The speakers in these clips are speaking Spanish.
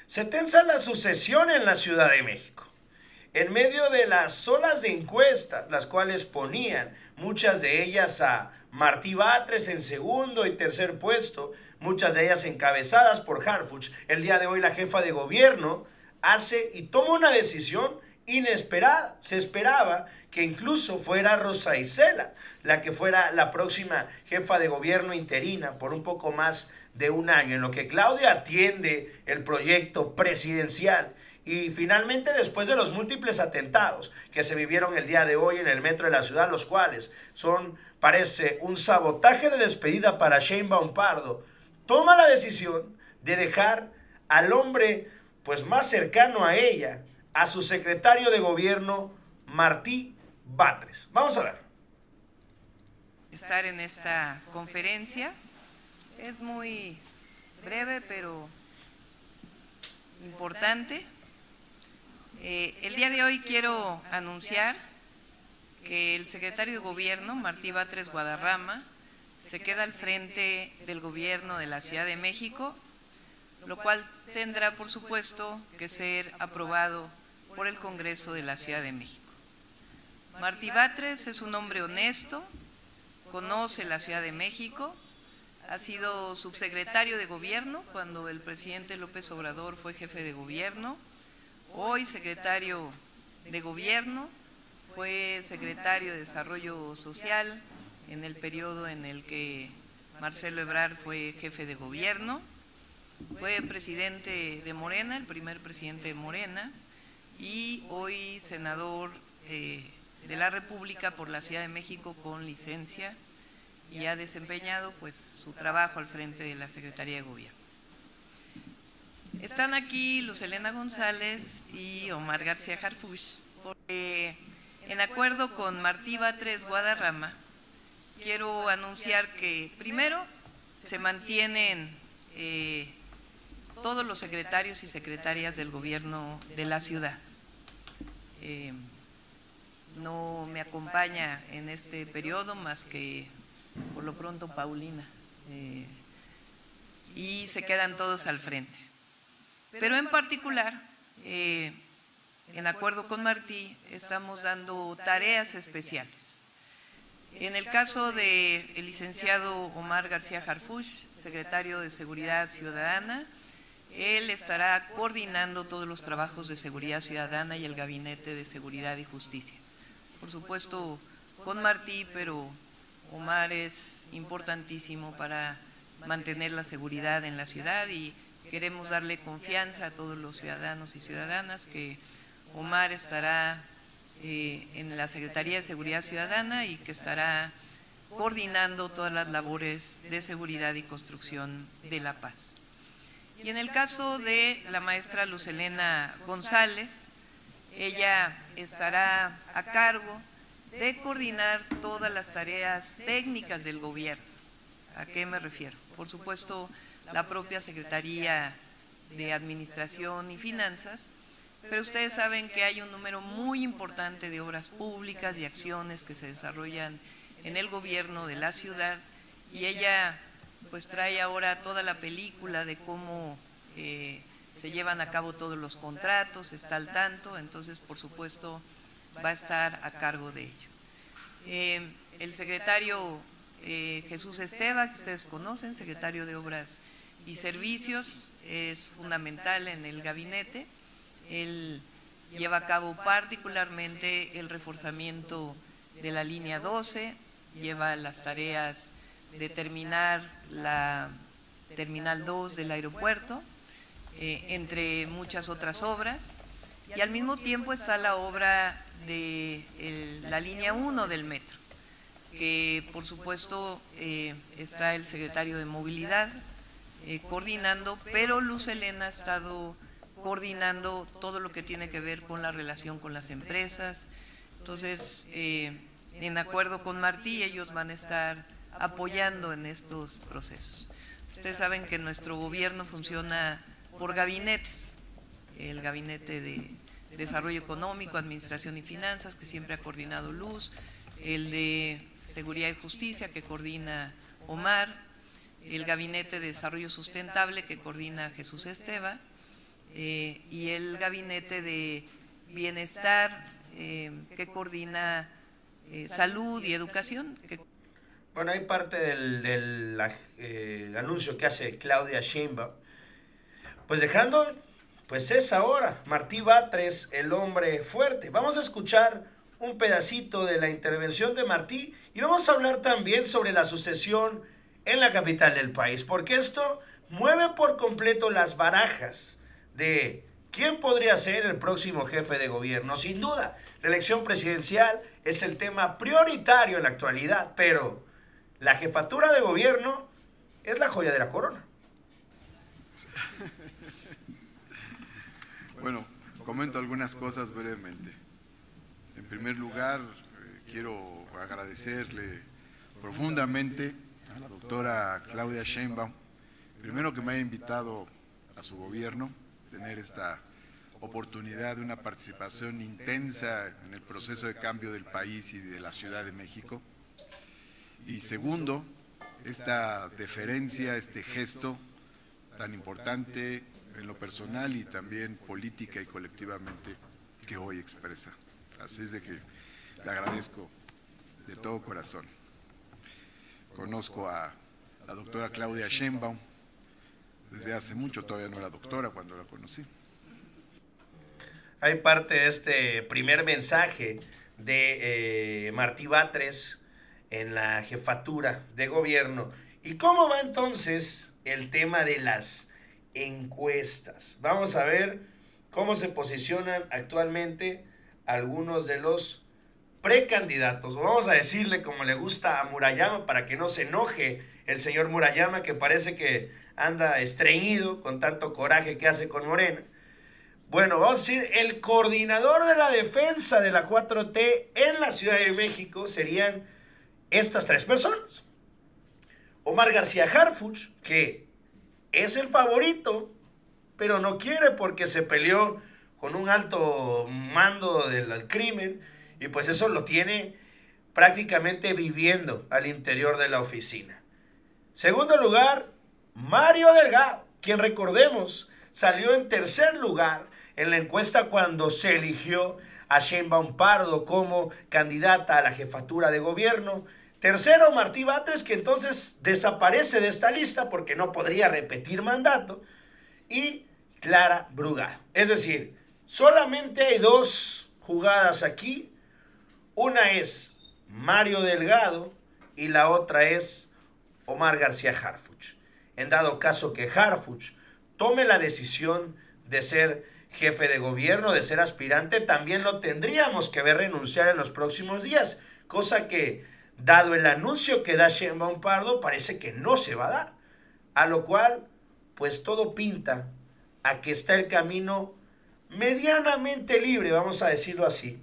Se tensa la sucesión en la Ciudad de México. En medio de las olas de encuestas, las cuales ponían muchas de ellas a Martí Batres en segundo y tercer puesto, muchas de ellas encabezadas por Harfuch, el día de hoy la jefa de gobierno hace y toma una decisión inesperada. Se esperaba que incluso fuera Rosa Isela la que fuera la próxima jefa de gobierno interina por un poco más de un año, en lo que Claudia atiende el proyecto presidencial. Y finalmente, después de los múltiples atentados que se vivieron el día de hoy en el metro de la ciudad, los cuales son, parece, un sabotaje de despedida para Sheinbaum Pardo, toma la decisión de dejar al hombre pues más cercano a ella, a su secretario de gobierno, Martí Batres. Vamos a ver. Estar en esta conferencia es muy breve, pero importante. El día de hoy quiero anunciar que el secretario de Gobierno, Martí Batres Guadarrama, se queda al frente del gobierno de la Ciudad de México, lo cual tendrá, por supuesto, que ser aprobado por el Congreso de la Ciudad de México. Martí Batres es un hombre honesto, conoce la Ciudad de México, ha sido subsecretario de Gobierno cuando el presidente López Obrador fue jefe de gobierno, hoy secretario de Gobierno, fue secretario de Desarrollo Social en el periodo en el que Marcelo Ebrard fue jefe de gobierno, fue presidente de Morena, el primer presidente de Morena, y hoy senador de la República por la Ciudad de México con licencia, y ha desempeñado pues su trabajo al frente de la Secretaría de Gobierno. Están aquí Luz Helena González y Omar García Harfuch, porque en acuerdo con Martí Batres Guadarrama, quiero anunciar que primero se mantienen todos los secretarios y secretarias del gobierno de la ciudad. No me acompaña en este periodo más que por lo pronto Paulina, y se quedan todos al frente. Pero en particular, en acuerdo con Martí, estamos dando tareas especiales. En el caso del licenciado Omar García Harfuch, secretario de Seguridad Ciudadana, él estará coordinando todos los trabajos de seguridad ciudadana y el Gabinete de Seguridad y Justicia. Por supuesto, con Martí, pero Omar es importantísimo para mantener la seguridad en la ciudad y queremos darle confianza a todos los ciudadanos y ciudadanas que Omar estará en la Secretaría de Seguridad Ciudadana y que estará coordinando todas las labores de seguridad y construcción de la paz. Y en el caso de la maestra Luz Helena González, ella estará a cargo de coordinar todas las tareas técnicas del gobierno. ¿A qué me refiero? Por supuesto, la propia Secretaría de Administración y Finanzas, pero ustedes saben que hay un número muy importante de obras públicas y acciones que se desarrollan en el gobierno de la ciudad, y ella pues trae ahora toda la película de cómo se llevan a cabo todos los contratos, está al tanto, entonces por supuesto va a estar a cargo de ello. El secretario Jesús Esteva, que ustedes conocen, secretario de Obras y Servicios, es fundamental en el gabinete. Él lleva a cabo particularmente el reforzamiento de la línea 12, lleva las tareas de terminar la Terminal 2 del aeropuerto, entre muchas otras obras, y al mismo tiempo está la obra de la línea 1 del metro, que por supuesto está el secretario de Movilidad coordinando, pero Luz Helena ha estado coordinando todo lo que tiene que ver con la relación con las empresas. Entonces, en acuerdo con Martí, ellos van a estar apoyando en estos procesos. Ustedes saben que nuestro gobierno funciona por gabinetes, el Gabinete de Desarrollo Económico, Administración y Finanzas, que siempre ha coordinado Luz, el de Seguridad y Justicia, que coordina Omar, el Gabinete de Desarrollo Sustentable, que coordina Jesús Esteva, y el gabinete de bienestar que coordina salud y educación. Bueno, hay parte del anuncio que hace Claudia Sheinbaum, pues dejando, pues es ahora Martí Batres el hombre fuerte. Vamos a escuchar un pedacito de la intervención de Martí y vamos a hablar también sobre la sucesión en la capital del país, porque esto mueve por completo las barajas de quién podría ser el próximo jefe de gobierno. Sin duda, la elección presidencial es el tema prioritario en la actualidad, pero la jefatura de gobierno es la joya de la corona. Bueno, comento algunas cosas brevemente. En primer lugar, quiero agradecerle profundamente a la doctora Claudia Sheinbaum, primero que me haya invitado a su gobierno, tener esta oportunidad de una participación intensa en el proceso de cambio del país y de la Ciudad de México. Y segundo, esta deferencia, este gesto tan importante en lo personal y también política y colectivamente que hoy expresa. Así es de que le agradezco de todo corazón. Conozco a la doctora Claudia Sheinbaum desde hace mucho, todavía no era doctora cuando la conocí. Hay parte de este primer mensaje de Martí Batres en la jefatura de gobierno. ¿Y cómo va entonces el tema de las encuestas? Vamos a ver cómo se posicionan actualmente algunos de los precandidatos. Vamos a decirle como le gusta a Murayama para que no se enoje el señor Murayama, que parece que anda estreñido con tanto coraje que hace con Morena. Bueno, vamos a decir, el coordinador de la defensa de la 4T en la Ciudad de México serían estas tres personas. Omar García Harfuch, que es el favorito, pero no quiere porque se peleó con un alto mando del crimen y pues eso lo tiene prácticamente viviendo al interior de la oficina. Segundo lugar, Mario Delgado, quien recordemos salió en tercer lugar en la encuesta cuando se eligió a Sheinbaum Pardo como candidata a la jefatura de gobierno. Tercero, Martí Batres, que entonces desaparece de esta lista porque no podría repetir mandato. Y Clara Brugada. Es decir, solamente hay dos jugadas aquí. Una es Mario Delgado y la otra es Omar García Harfuch. En dado caso que Harfuch tome la decisión de ser jefe de gobierno, de ser aspirante, también lo tendríamos que ver renunciar en los próximos días, cosa que, dado el anuncio que da Sheinbaum Pardo, parece que no se va a dar, a lo cual, pues todo pinta a que está el camino medianamente libre, vamos a decirlo así,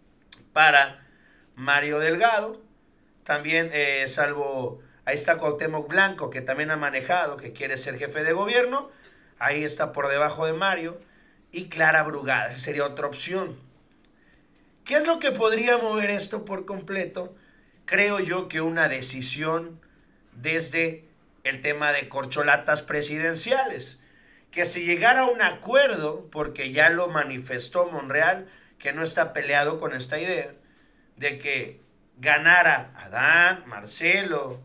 para Mario Delgado. También, salvo, ahí está Cuauhtémoc Blanco, que también ha manejado, que quiere ser jefe de gobierno, ahí está por debajo de Mario, y Clara Brugada, esa sería otra opción. ¿Qué es lo que podría mover esto por completo? Creo yo que una decisión desde el tema de corcholatas presidenciales, que se llegara a un acuerdo, porque ya lo manifestó Monreal, que no está peleado con esta idea, de que ganara Adán, Marcelo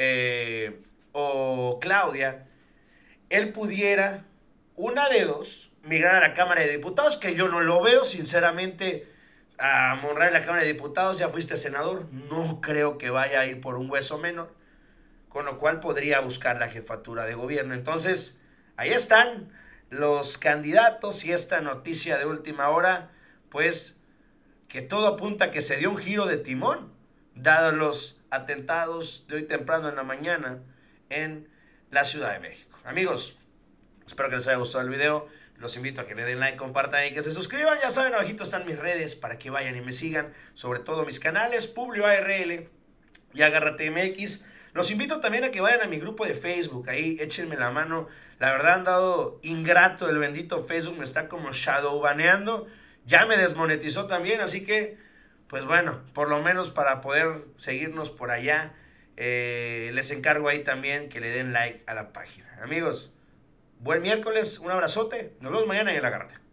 o Claudia, él pudiera, una de dos, migrar a la Cámara de Diputados, que yo no lo veo, sinceramente. A Monreal en la Cámara de Diputados, ya fuiste senador, no creo que vaya a ir por un hueso menor, con lo cual podría buscar la jefatura de gobierno. Entonces, ahí están los candidatos y esta noticia de última hora, pues que todo apunta a que se dio un giro de timón, dados los atentados de hoy temprano en la mañana en la Ciudad de México. Amigos, espero que les haya gustado el video. Los invito a que le den like, compartan y que se suscriban. Ya saben, abajito están mis redes para que vayan y me sigan. Sobre todo mis canales, Publio ARL y Agárrate MX. Los invito también a que vayan a mi grupo de Facebook. Ahí échenme la mano. La verdad han dado ingrato el bendito Facebook. Me está como shadowbaneando. Ya me desmonetizó también. Así que, pues bueno, por lo menos para poder seguirnos por allá, les encargo ahí también que le den like a la página. Amigos, Buen miércoles, un abrazote. Nos vemos mañana en el Agarrate.